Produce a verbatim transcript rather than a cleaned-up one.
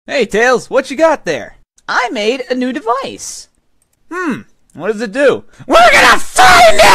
Hey, Tails, what you got there? I made a new device. Hmm, what does it do? We're gonna find it!